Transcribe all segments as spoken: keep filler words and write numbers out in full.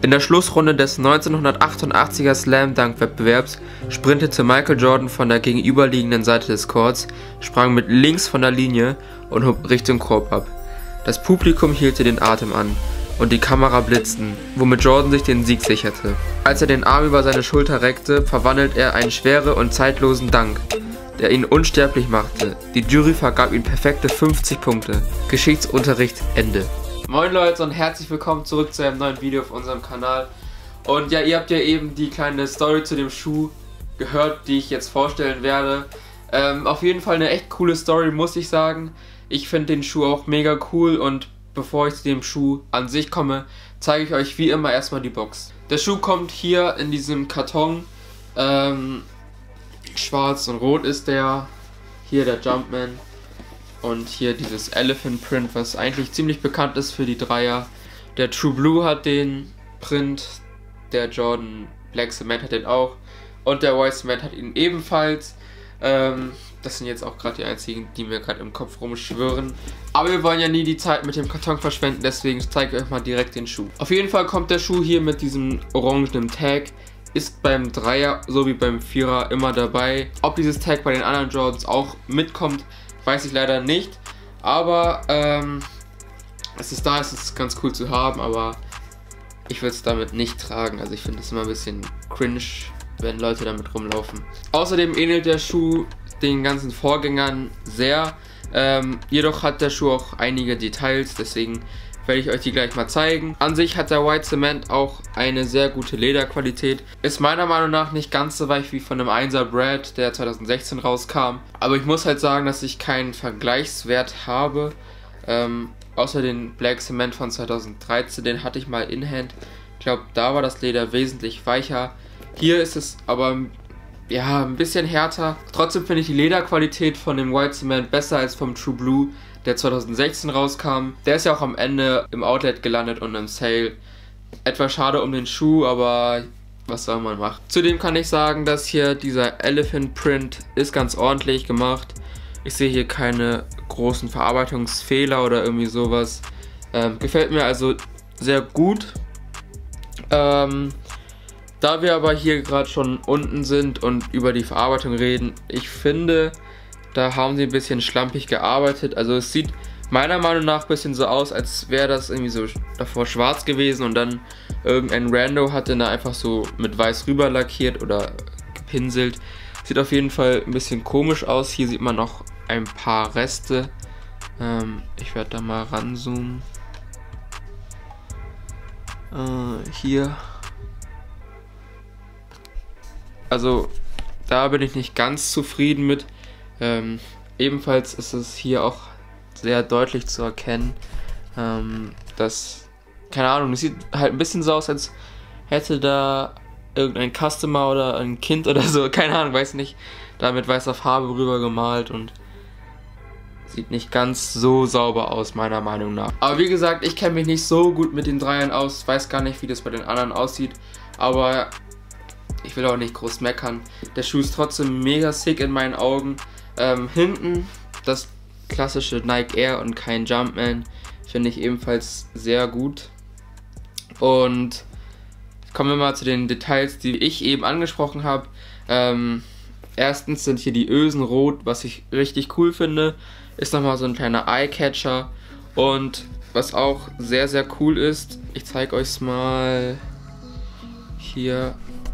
In der Schlussrunde des neunzehnhundertachtundachtziger Slam Dunk Wettbewerbs sprintete Michael Jordan von der gegenüberliegenden Seite des Courts, sprang mit links von der Linie und hob Richtung Korb ab. Das Publikum hielt den Atem an und die Kamera blitzten, womit Jordan sich den Sieg sicherte. Als er den Arm über seine Schulter reckte, verwandelt er einen schweren und zeitlosen Dunk, der ihn unsterblich machte. Die Jury vergab ihm perfekte fünfzig Punkte. Geschichtsunterricht Ende. Moin Leute und herzlich willkommen zurück zu einem neuen Video auf unserem Kanal. Und ja, ihr habt ja eben die kleine Story zu dem Schuh gehört, die ich jetzt vorstellen werde. Ähm, auf jeden Fall eine echt coole Story, muss ich sagen. Ich finde den Schuh auch mega cool und bevor ich zu dem Schuh an sich komme, zeige ich euch wie immer erstmal die Box. Der Schuh kommt hier in diesem Karton. Ähm, schwarz und rot ist der. Hier der Jumpman. Und hier dieses Elephant Print, was eigentlich ziemlich bekannt ist für die Dreier. Der True Blue hat den Print, der Jordan Black Cement hat den auch und der White Cement hat ihn ebenfalls. Ähm, das sind jetzt auch gerade die einzigen, die mir gerade im Kopf rumschwirren. Aber wir wollen ja nie die Zeit mit dem Karton verschwenden, deswegen zeige ich euch mal direkt den Schuh. Auf jeden Fall kommt der Schuh hier mit diesem orangenen Tag. Ist beim Dreier sowie beim Vierer immer dabei. Ob dieses Tag bei den anderen Jordans auch mitkommt, weiß ich leider nicht, aber ähm, es ist da, es ist ganz cool zu haben, aber ich würde es damit nicht tragen. Also ich finde es immer ein bisschen cringe, wenn Leute damit rumlaufen. Außerdem ähnelt der Schuh den ganzen Vorgängern sehr, ähm, jedoch hat der Schuh auch einige Details, deswegen werde ich euch die gleich mal zeigen. An sich hat der White Cement auch eine sehr gute Lederqualität. Ist meiner Meinung nach nicht ganz so weich wie von einem Einser Brad, der zweitausendsechzehn rauskam. Aber ich muss halt sagen, dass ich keinen Vergleichswert habe. Ähm, außer den Black Cement von zweitausenddreizehn, den hatte ich mal in Hand. Ich glaube, da war das Leder wesentlich weicher. Hier ist es aber ja ein bisschen härter. Trotzdem finde ich die Lederqualität von dem White Cement besser als vom True Blue, der zweitausendsechzehn rauskam. Der ist ja auch am Ende im Outlet gelandet und im Sale. Etwas schade um den Schuh, aber was soll man machen. Zudem kann ich sagen, dass hier dieser Elephant Print ist ganz ordentlich gemacht. Ich sehe hier keine großen Verarbeitungsfehler oder irgendwie sowas. Ähm, gefällt mir also sehr gut. Ähm, da wir aber hier gerade schon unten sind und über die Verarbeitung reden, ich finde, da haben sie ein bisschen schlampig gearbeitet. Also es sieht meiner Meinung nach ein bisschen so aus, als wäre das irgendwie so davor schwarz gewesen und dann irgendein Rando hat den da einfach so mit weiß rüber lackiert oder gepinselt. Sieht auf jeden Fall ein bisschen komisch aus. Hier sieht man noch ein paar Reste. Ähm, ich werde da mal ranzoomen. Äh, hier. Also da bin ich nicht ganz zufrieden mit. Ähm, ebenfalls ist es hier auch sehr deutlich zu erkennen, ähm, dass, keine Ahnung, es sieht halt ein bisschen so aus, als hätte da irgendein Customer oder ein Kind oder so, keine Ahnung, weiß nicht, da mit weißer Farbe rüber gemalt und sieht nicht ganz so sauber aus, meiner Meinung nach. Aber wie gesagt, ich kenne mich nicht so gut mit den Dreiern aus, weiß gar nicht, wie das bei den anderen aussieht, aber ich will auch nicht groß meckern. Der Schuh ist trotzdem mega sick in meinen Augen. Ähm, hinten das klassische Nike Air und kein Jumpman finde ich ebenfalls sehr gut. Und kommen wir mal zu den Details, die ich eben angesprochen habe. Ähm, erstens sind hier die Ösen rot, was ich richtig cool finde. Ist nochmal so ein kleiner Eye-Catcher. Und was auch sehr, sehr cool ist, ich zeige euch es mal hier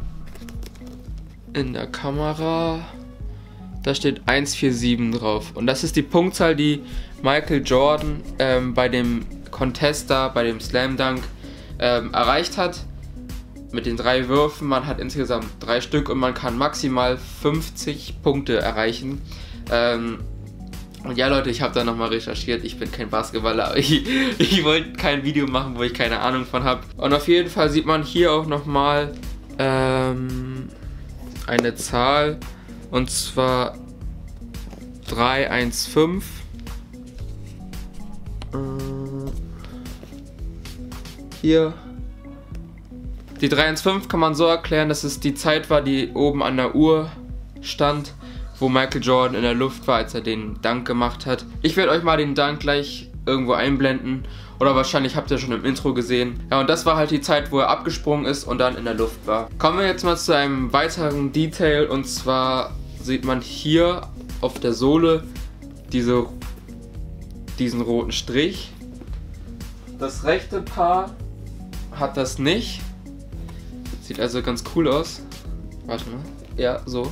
in der Kamera. Da steht eins vier sieben drauf. Und das ist die Punktzahl, die Michael Jordan ähm, bei dem Contest da, bei dem Slam Dunk ähm, erreicht hat. Mit den drei Würfen. Man hat insgesamt drei Stück und man kann maximal fünfzig Punkte erreichen. Ähm, und ja Leute, ich habe da nochmal recherchiert. Ich bin kein Basketballer, aber ich, ich wollte kein Video machen, wo ich keine Ahnung von habe. Und auf jeden Fall sieht man hier auch nochmal ähm, eine Zahl. Und zwar drei eins fünf. Äh, hier. Die drei eins fünf kann man so erklären, dass es die Zeit war, die oben an der Uhr stand, wo Michael Jordan in der Luft war, als er den Dunk gemacht hat. Ich werde euch mal den Dunk gleich irgendwo einblenden Oder wahrscheinlich habt ihr schon im Intro gesehen. Ja, und das war halt die Zeit, wo er abgesprungen ist und dann in der Luft war. Kommen wir jetzt mal zu einem weiteren Detail. Und zwar sieht man hier auf der Sohle diese, diesen roten Strich. Das rechte Paar hat das nicht. Sieht also ganz cool aus. Warte mal. Ja, so.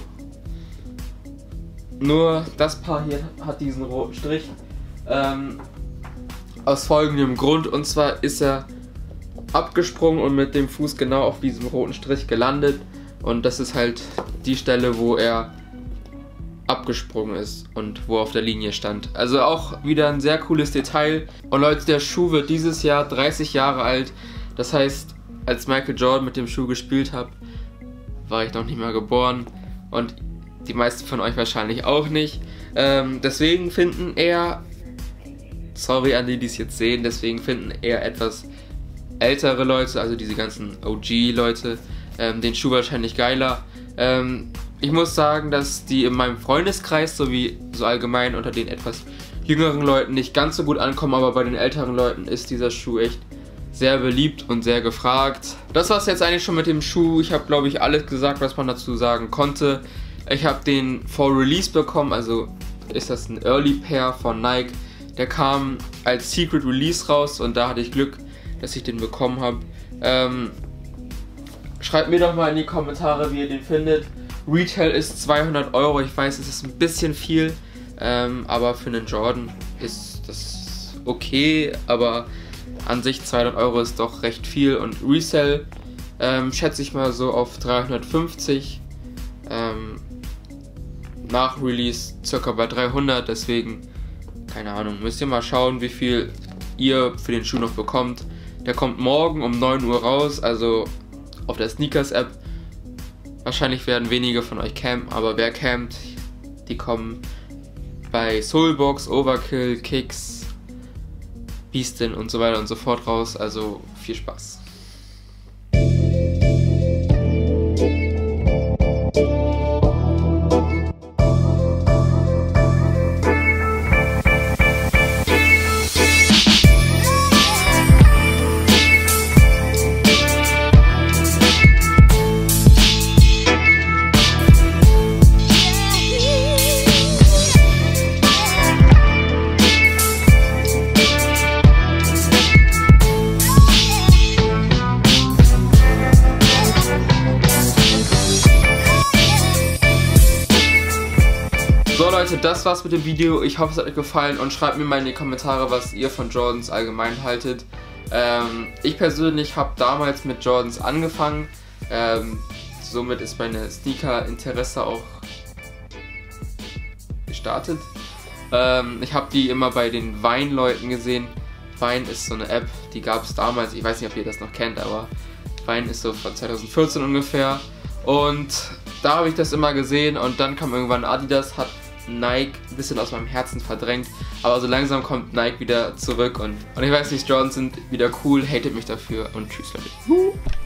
Nur das Paar hier hat diesen roten Strich. Ähm, aus folgendem Grund. Und zwar ist er abgesprungen und mit dem Fuß genau auf diesem roten Strich gelandet. Und das ist halt die Stelle, wo er abgesprungen ist und wo er auf der Linie stand. Also auch wieder ein sehr cooles Detail. Und Leute, der Schuh wird dieses Jahr dreißig Jahre alt. Das heißt, als Michael Jordan mit dem Schuh gespielt hat, war ich noch nicht mal geboren. Und die meisten von euch wahrscheinlich auch nicht. Ähm, deswegen finden eher, sorry an die, die es jetzt sehen, deswegen finden eher etwas ältere Leute, also diese ganzen O G-Leute, ähm, den Schuh wahrscheinlich geiler. Ähm, ich muss sagen, dass die in meinem Freundeskreis sowie so allgemein unter den etwas jüngeren Leuten nicht ganz so gut ankommen, aber bei den älteren Leuten ist dieser Schuh echt sehr beliebt und sehr gefragt. Das war es jetzt eigentlich schon mit dem Schuh. Ich habe, glaube ich, alles gesagt, was man dazu sagen konnte. Ich habe den vor Release bekommen, also ist das ein Early Pair von Nike. Der kam als Secret Release raus und da hatte ich Glück, dass ich den bekommen habe. Ähm, schreibt mir doch mal in die Kommentare, wie ihr den findet. Retail ist zweihundert Euro, ich weiß, es ist ein bisschen viel, ähm, aber für einen Jordan ist das okay, aber an sich zweihundert Euro ist doch recht viel und Resell ähm, schätze ich mal so auf dreihundertfünfzig. Ähm, nach Release circa bei dreihundert, deswegen, keine Ahnung, müsst ihr mal schauen, wie viel ihr für den Schuh noch bekommt. Der kommt morgen um neun Uhr raus, also auf der Sneakers App. Wahrscheinlich werden wenige von euch campen, aber wer campt, die kommen bei Soulbox, Overkill, Kicks, Beastin und so weiter und so fort raus, also viel Spaß. So Leute, das war's mit dem Video. Ich hoffe, es hat euch gefallen und schreibt mir mal in die Kommentare, was ihr von Jordans allgemein haltet. Ähm, ich persönlich habe damals mit Jordans angefangen. Ähm, somit ist meine Sneaker-Interesse auch gestartet. Ähm, ich habe die immer bei den Vine-Leuten gesehen. Vine ist so eine App, die gab es damals. Ich weiß nicht, ob ihr das noch kennt, aber Vine ist so von zweitausendvierzehn ungefähr. Und da habe ich das immer gesehen und dann kam irgendwann Adidas, hat Nike ein bisschen aus meinem Herzen verdrängt, aber so langsam kommt Nike wieder zurück und, und ich weiß nicht, Jordans sind wieder cool, hatet mich dafür und tschüss Leute.